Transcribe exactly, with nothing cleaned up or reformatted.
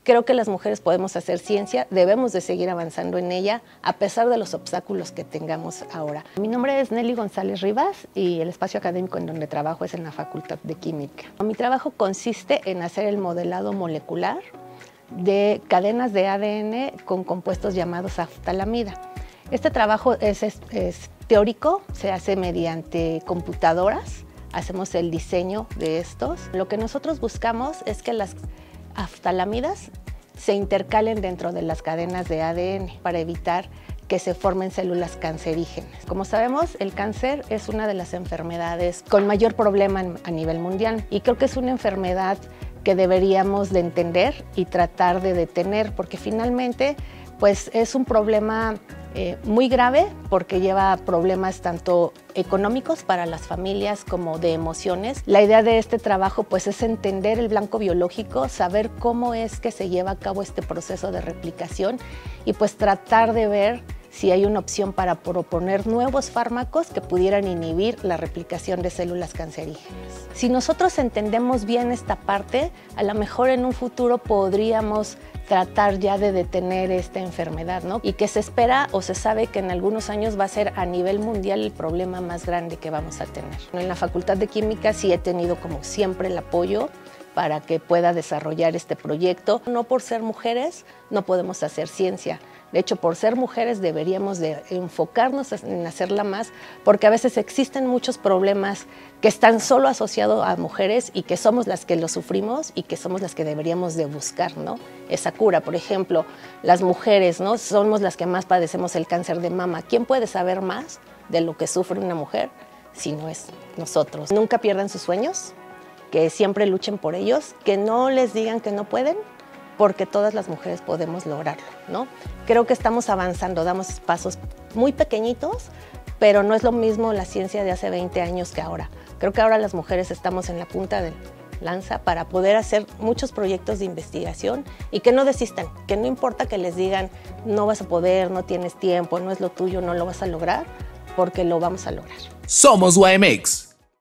Creo que las mujeres podemos hacer ciencia, debemos de seguir avanzando en ella a pesar de los obstáculos que tengamos ahora. Mi nombre es Nelly González Rivas y el espacio académico en donde trabajo es en la Facultad de Química. Mi trabajo consiste en hacer el modelado molecular de cadenas de A D N con compuestos llamados aftalamida. Este trabajo es, es, es teórico, se hace mediante computadoras, hacemos el diseño de estos. Lo que nosotros buscamos es que las aftalamidas se intercalen dentro de las cadenas de A D N para evitar que se formen células cancerígenas. Como sabemos, el cáncer es una de las enfermedades con mayor problema a nivel mundial y creo que es una enfermedad que deberíamos de entender y tratar de detener, porque finalmente pues, es un problema eh, muy grave porque lleva problemas tanto económicos para las familias como de emociones. La idea de este trabajo pues, es entender el blanco biológico, saber cómo es que se lleva a cabo este proceso de replicación y pues tratar de ver si hay una opción para proponer nuevos fármacos que pudieran inhibir la replicación de células cancerígenas. Si nosotros entendemos bien esta parte, a lo mejor en un futuro podríamos tratar ya de detener esta enfermedad, ¿no? Y que se espera o se sabe que en algunos años va a ser a nivel mundial el problema más grande que vamos a tener. En la Facultad de Química sí he tenido como siempre el apoyo para que pueda desarrollar este proyecto. No por ser mujeres no podemos hacer ciencia. De hecho, por ser mujeres deberíamos de enfocarnos en hacerla más, porque a veces existen muchos problemas que están solo asociados a mujeres y que somos las que los sufrimos y que somos las que deberíamos de buscar, ¿no? Esa cura. Por ejemplo, las mujeres, ¿no? Somos las que más padecemos el cáncer de mama. ¿Quién puede saber más de lo que sufre una mujer si no es nosotros? Nunca pierdan sus sueños, que siempre luchen por ellos, que no les digan que no pueden, porque todas las mujeres podemos lograrlo, ¿no? Creo que estamos avanzando, damos pasos muy pequeñitos, pero no es lo mismo la ciencia de hace veinte años que ahora. Creo que ahora las mujeres estamos en la punta de lanza para poder hacer muchos proyectos de investigación y que no desistan, que no importa que les digan no vas a poder, no tienes tiempo, no es lo tuyo, no lo vas a lograr, porque lo vamos a lograr. Somos Y M X.